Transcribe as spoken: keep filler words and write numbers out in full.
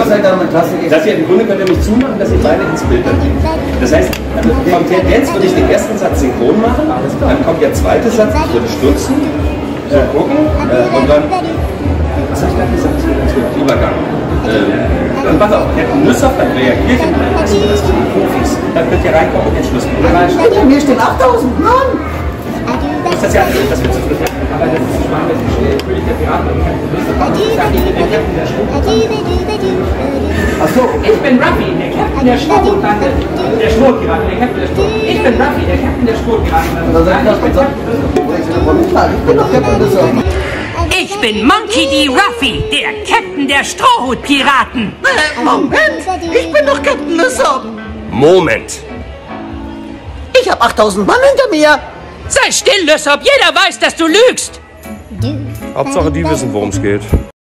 seid ihr mit Klasse? Dass ihr im Grunde könnt ihr mich zumachen, dass ihr beide ins Bild dann geht. Das heißt, vom Tendenz würde ich den ersten Satz synchron machen, dann kommt der zweite Satz, ich würde stutzen, so gucken äh, und dann, was habe ich gerade gesagt? Das wird Übergang. Ähm, dann pass auf, Captain Nüssoff, dann reagiert ihr mal, das sind die Profis, dann könnt ihr reinkommen, jetzt Schluss. Mir stehen achttausend, Mann! Das ist ja nicht, dass wir zu früh haben. Aber das ist spannend, dass ich König der Piraten und Captain Nüssoff, das ist ja nicht der Captain der Strohpiraten. Achso, ich bin Ruffy, der Captain der Strohpiraten. Der Strohpiraten, der Captain der Strohpiraten. Ich bin Ruffy, der Captain der Strohpiraten. Da seid ihr bitte. Ich bin doch Captain Nüssoff. Ich bin Monkey D. Ruffy, der Captain der Strohhutpiraten. Äh, Moment, ich bin doch Captain Nüssoff. Moment. Ich hab achttausend Mann hinter mir. Sei still, Lysop, jeder weiß, dass du lügst. Hauptsache, die wissen, worum es geht.